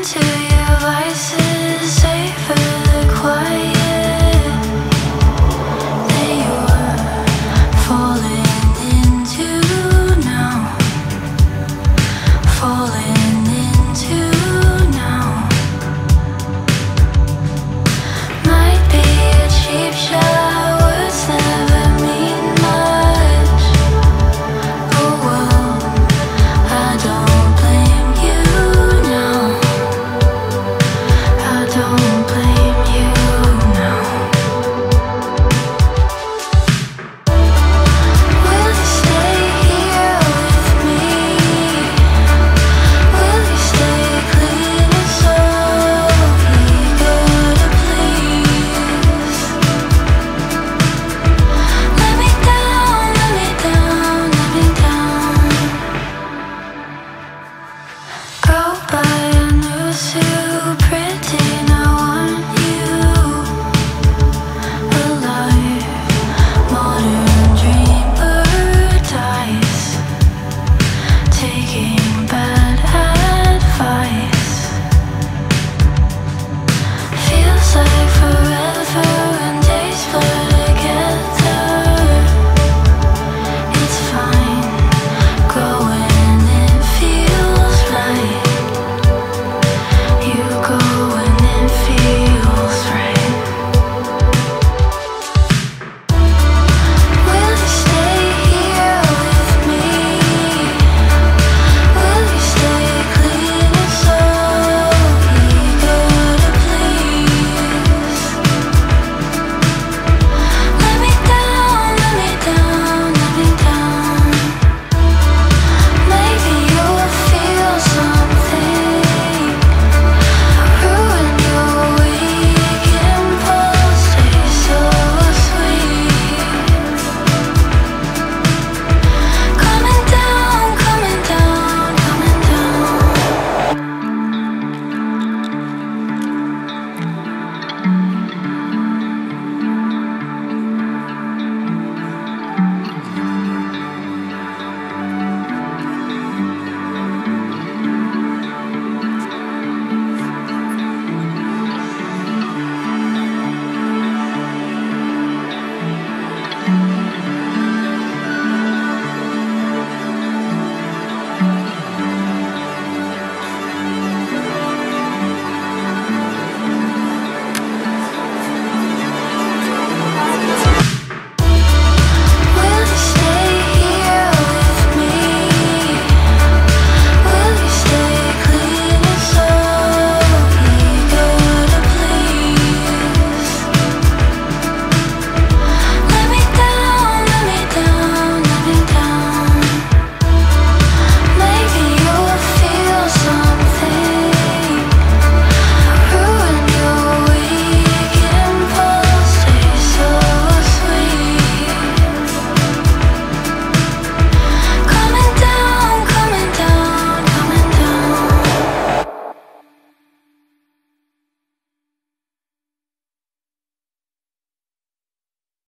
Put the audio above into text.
to your vices, savor the quiet that you're falling into now, falling into now. Might be a cheap shot, words never mean much. Oh well, I don't blame you now. I don't blame you now. Will you stay here with me? Will you stay clean and softly good to please? Let me down, let me down, let me down. Go buy a new suit.